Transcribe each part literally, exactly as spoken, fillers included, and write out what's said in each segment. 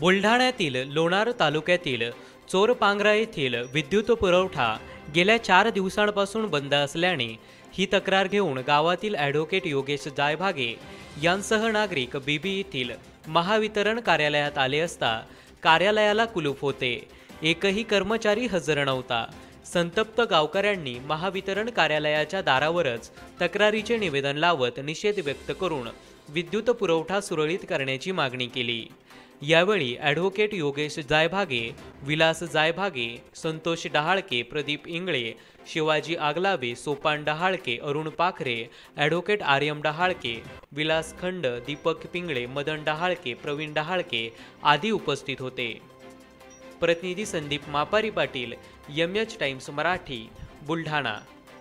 बुलढाण्यातील लोणार तालुक्यातील चोरपांग्रा येथील विद्युत पुरवठा गेल्या चार दिवसांपासून बंद असल्याने ही तक्रार घेऊन गावातील ॲडव्होकेट योगेश जायभागे यांसह नागरिक बीबी येथील महावितरण कार्यालयात आले असता कार्यालयाला कुलूप होते। एकही कर्मचारी हजर नव्हता। संतप्त गावकऱ्यांनी महावितरण कार्यालयाच्या दारावरच तक्रारीचे निवेदन लावत निषेध व्यक्त करून विद्युत पुरवठा सुरळीत करण्याची मागणी केली। यावेळी ॲडव्होकेट योगेश जायभागे, विलास जायभागे, संतोष डहाळके, प्रदीप इंगळे, शिवाजी आगलावे, सोपान डहाळके, अरुण पाखरे, ॲडव्होकेट आर्यम डहाळके, विलास खंड, दीपक पिंगळे, मदन डहाळके, प्रवीण डहाळके आदी उपस्थित होते। प्रतिनिधी Sandeep Mapari Patil, M H Times Marathi, Buldhana.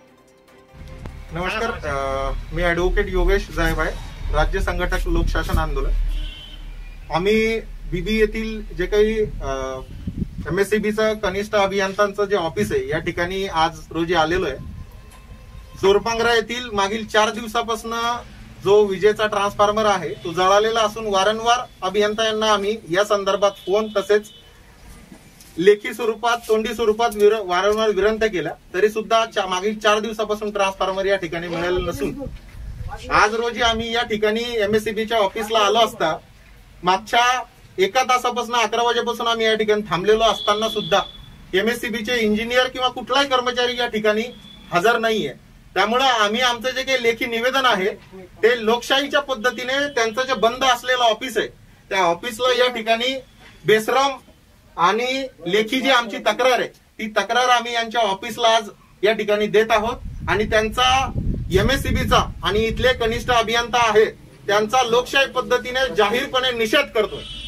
नमस्कार, मी ॲडव्होकेट योगेश जायभागे, राज्य संघटक लोकशासन आंदोलन। आम्ही बीबी येथील जे काही एमएससीबीचं कनिष्ठ अभियंत्यांचं जे ऑफिस आहे या ठिकाणी आज रोजी आलेलो आहे। चोरपांग्रा येथील मागील चार दिवसापासून जो विजेचा ट्रान्सफॉर्मर आहे तो जळालेला असून वारंवार अभियंता यांना आम्ही या संदर्भात फोन तसेच लेखी स्वरूपात तोंडी स्वरूपात वारंवार विनंती केल्या, तरी सुद्धा मागील चार दिवसापासून ट्रान्सफॉर्मर या ठिकाणी मिळालेलं नसून आज रोजी आम्ही या ठिकाणी एमएससीबीच्या ऑफिसला आलो असता मागच्या एका तासापासून अकरा वाजेपासून आम्ही या ठिकाणी थांबलेलो असताना सुद्धा एमएससीबीचे इंजिनियर किंवा कुठलाही कर्मचारी या ठिकाणी हजर नाहीये। त्यामुळे आम्ही आमचं जे काही लेखी निवेदन आहे ते लोकशाहीच्या पद्धतीने त्यांचं जे बंद असलेलं ऑफिस आहे त्या ऑफिसला या ठिकाणी बेशरम आणि लेखी जी आमची तक्रार आहे ती तक्रार आम्ही यांच्या ऑफिसला आज या ठिकाणी देत आहोत आणि त्यांचा एमएससीबीचा आणि इथले कनिष्ठ अभियंता आहे त्यांचा लोकशाही पद्धतीने जाहीरपणे निषेध करतोय।